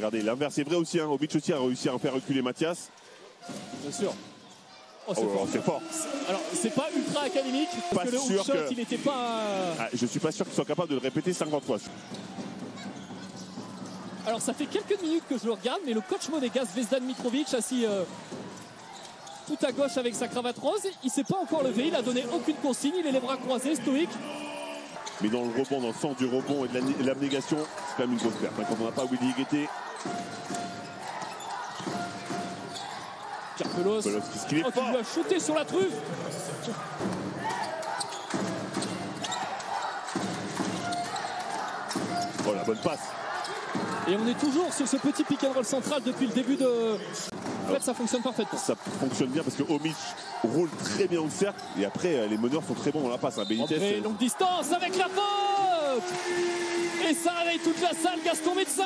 regardez, l'inverse est vrai aussi. Hein. Omic aussi a réussi à faire reculer Mathias. Bien sûr. Oh, c'est fort. Alors, c'est pas ultra académique, parce que le hookshot, il n'était pas... Ah, je suis pas sûr qu'ils soient capables de le répéter 50 fois. Alors, ça fait quelques minutes que je le regarde, mais le coach monégasque Zvezdan Mitrovic, assis tout à gauche avec sa cravate rose, il s'est pas encore levé, il a donné aucune consigne, il est les bras croisés, stoïque. Mais dans le rebond, dans le sens du rebond et de l'abnégation, c'est quand même une grosse perte. Quand on n'a pas Willy Guettet. Pelos qui lui a shooté sur la truffe. Oh, la bonne passe. Et on est toujours sur ce petit pick and roll central depuis le début de... En fait, ça fonctionne parfaitement. Ça fonctionne bien parce que Omic roule très bien au cercle. Et après, les meneurs sont très bons dans la passe. Hein. Benitez, longue distance avec la faute. Et ça réveille toute la salle, Gaston Médecin.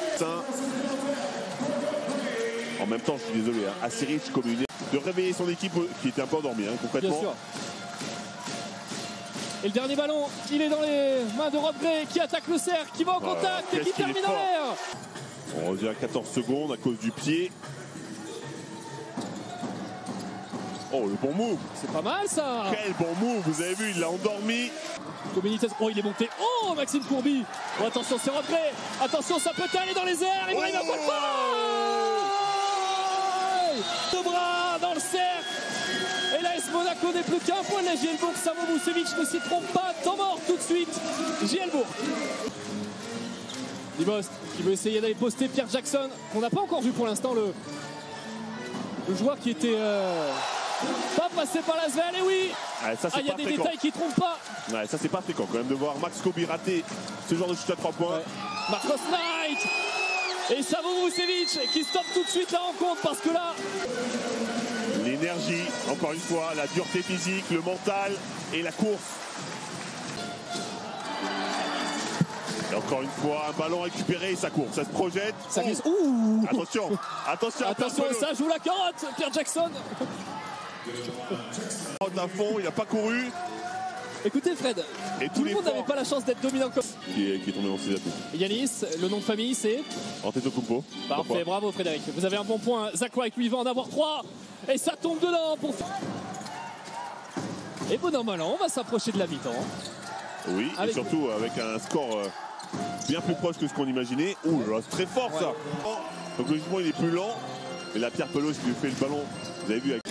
En même temps, je suis désolé, hein, assez riche comme une... de réveiller son équipe qui était un peu endormie, hein, concrètement. Bien sûr. Et le dernier ballon, il est dans les mains de Rob Gray qui attaque le cercle, qui va en contact et qui termine en l'air. On revient à 14 secondes à cause du pied. Oh, le bon move. C'est pas mal ça. Quel bon move, vous avez vu, il l'a endormi. Benitez, oh il est monté, oh Maxime Courby. Oh, attention, c'est Rob Gray. Attention, ça peut aller dans les airs. Ibrahim Afellay. Deux bras dans le cercle. Et l'AS Monaco n'est plus qu'un point de la Gielbourg. Savo Vucevic ne s'y trompe pas. Temps mort tout de suite. Gielbourg. Dibost qui veut essayer d'aller poster Pierre Jackson, qu'on n'a pas encore vu pour l'instant, le joueur qui était pas passé par la Svel. Et oui, il y a des détails qui ne trompent pas. Ouais, ça c'est pas fréquent quand même de voir Max Coby rater ce genre de chute à 3 points. Ouais. Marcos Knight et Savo Vucevic qui stoppe tout de suite la rencontre parce que là... L'énergie, encore une fois, la dureté physique, le mental et la course. Et encore une fois, un ballon récupéré et ça court, ça se projette. Ça glisse. Ouh. Attention, ça joue la carotte, Pierre Jackson. À fond, il n'a pas couru. Écoutez Fred, et tout le monde n'avait pas la chance d'être dominant comme... Qui est tombé dans ses atouts. Yanis, le nom de famille c'est Antetokounmpo. Parfait, bravo Frédéric. Vous avez un bon point. Zach White lui va en avoir 3. Et ça tombe dedans pour... Et bon normalement, on va s'approcher de la mi-temps. Oui, et surtout avec un score bien plus proche que ce qu'on imaginait. Ouh là, c'est très fort ça. Donc logiquement il est plus lent. Et la Pierre Pelos qui lui fait le ballon. Vous avez vu avec...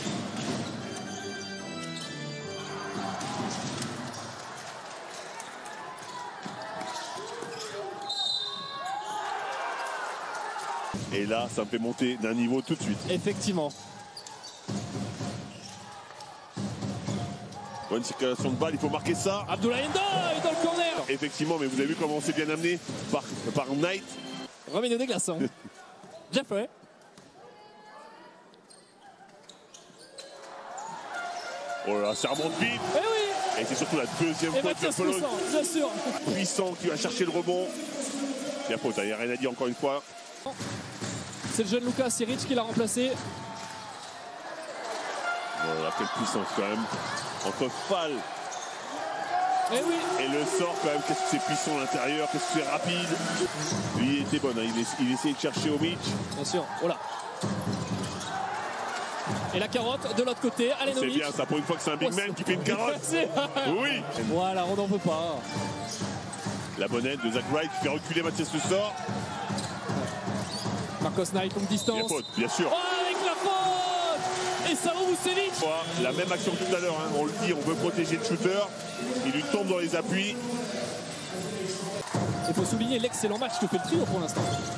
Et là, ça me fait monter d'un niveau tout de suite. Effectivement. Bonne circulation de balle, il faut marquer ça. Abdoulaye Ndiaye dans le corner. Effectivement, mais vous avez vu comment c'est bien amené par Knight. Revenez des glaçons. Jeffrey. Oh là, ça remonte vite. Et oui. Et c'est surtout la deuxième fois que Pelos, bien sûr. Puissant qui va chercher le rebond. Il y a faute, il n'y a rien à dire encore une fois. C'est le jeune Lucas Siric qui l'a remplacé. Voilà, quelle puissance quand même. Entre Fall et le sort quand même. Qu'est-ce que c'est puissant à l'intérieur, qu'est-ce que c'est rapide. Lui il était bon, hein. Il essayait de chercher Omic. Bien sûr, voilà. Et la carotte de l'autre côté, Alenovic. C'est bien ça, pour une fois que c'est un big man qui fait une carotte. Oui. Voilà, on n'en veut pas. La bonne aide de Zach Wright qui fait reculer Mathias Le Sort. Marcos Knight, longue distance. Il y a faute, bien sûr. Oh, avec la faute. Et Savo Vucevic. La même action que tout à l'heure, hein. On le dit, on veut protéger le shooter. Il lui tombe dans les appuis. Il faut souligner l'excellent match que fait le trio pour l'instant.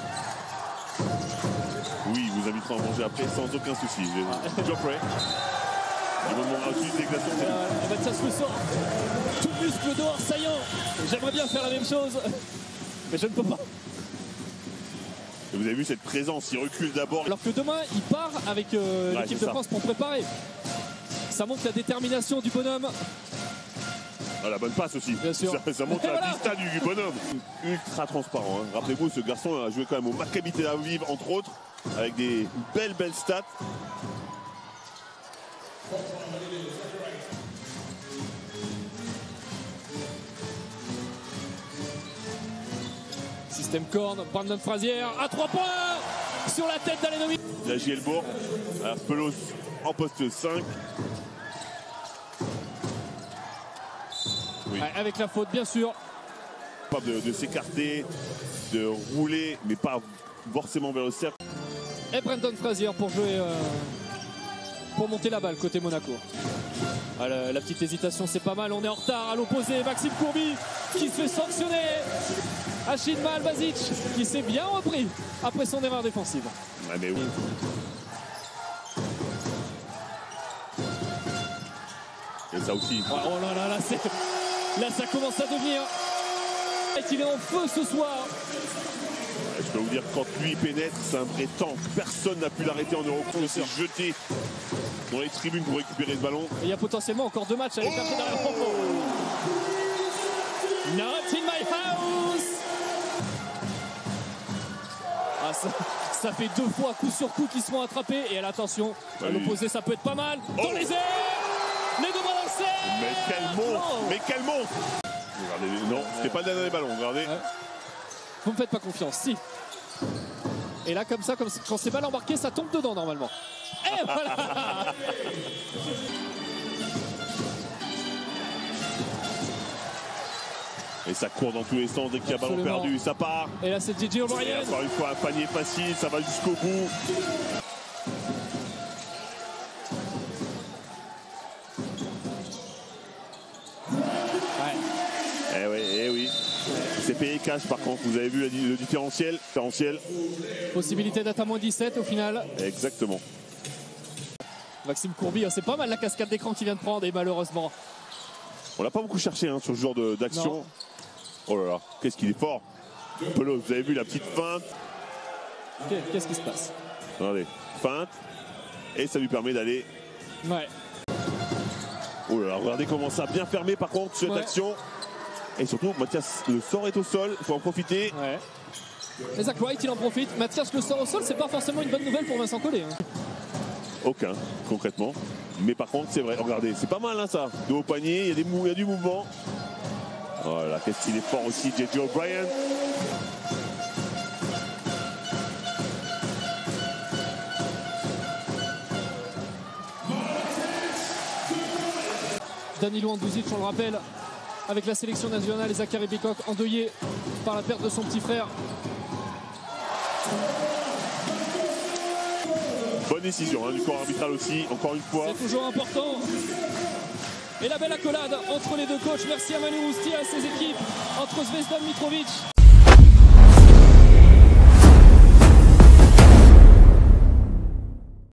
Oui, il vous invitera à manger après sans aucun souci. Geoffrey. Il va demander ensuite des glaçons. Mathias Le Sort, tout muscle dehors, saillant. J'aimerais bien faire la même chose, mais je ne peux pas. Et vous avez vu cette présence, il recule d'abord. Alors que demain, il part avec l'équipe de France pour préparer. Ça montre la détermination du bonhomme. Ah, la bonne passe aussi. Bien sûr. Ça montre la vista du bonhomme. Ultra transparent. Hein. Rappelez-vous, ce garçon a joué quand même au Maccabi Tel Aviv, entre autres, avec des belles stats. Système corne, Brandon Frazier à 3 points sur la tête d'Alenovic. La Gielbourg, Pelos en poste 5. Oui. Ouais, avec la faute, bien sûr. Capable de s'écarter, de rouler, mais pas forcément vers le cercle. Et Brandon Frazier pour jouer, pour monter la balle côté Monaco. Ah, la petite hésitation, c'est pas mal. On est en retard. À l'opposé, Maxime Courby qui se fait sanctionner. Achid Malbazic qui s'est bien repris après son erreur défensive. Ouais, mais oui. Et ça aussi. Oh là là, là ça commence à devenir. Il est en feu ce soir. Je peux vous dire, quand lui pénètre, c'est un vrai tank. Personne n'a pu l'arrêter en Eurocross. Il s'est jeté dans les tribunes pour récupérer ce ballon. Et il y a potentiellement encore 2 matchs à aller chercher derrière Popo. Not in my house. Ah, ça fait 2 fois coup sur coup qu'ils se font attraper. Et attention, à l'opposé, ça peut être pas mal. Dans les airs, les 2 bras dans le ciel. Mais quel monstre, mais quel monstre. Regardez, non, c'était pas le dernier ballon, regardez. Ouais. Vous me faites pas confiance, si. Et là, comme ça, quand c'est mal embarqué, ça tombe dedans normalement. Et voilà. Et ça court dans tous les sens dès qu'il y a ballon perdu, ça part. Et là, c'est DJ O'Brien. Encore une fois, un panier facile, ça va jusqu'au bout. Eh oui. C'est payé cash par contre, vous avez vu le différentiel. Possibilité d'être à moins 17 au final. Exactement. Maxime Courby, c'est pas mal la cascade d'écran qu'il vient de prendre et malheureusement. On l'a pas beaucoup cherché sur ce genre d'action. Oh là là, qu'est-ce qu'il est fort. Pelos, vous avez vu la petite feinte. Qu'est-ce qui se passe? Regardez, feinte. Et ça lui permet d'aller. Ouais. Oh là là, regardez comment ça a bien fermé par contre cette action. Et surtout, Mathias, le sort est au sol, il faut en profiter. Ouais. Et Zach Wright, il en profite. Mathias, le sort au sol, c'est pas forcément une bonne nouvelle pour Vincent Collet. Aucun, concrètement. Mais par contre, c'est vrai, regardez, c'est pas mal ça. De haut panier, il y a du mouvement. Voilà, qu'est-ce qu'il est fort aussi, JJ O'Brien. Danilo Andouzic, on le rappelle, avec la sélection nationale, et Zachary Bicock endeuillé par la perte de son petit frère. Bonne décision du corps arbitral aussi, encore une fois. C'est toujours important. Et la belle accolade entre les deux coachs. Merci à Manu Mousti et à ses équipes, entre Zvezdan Mitrovic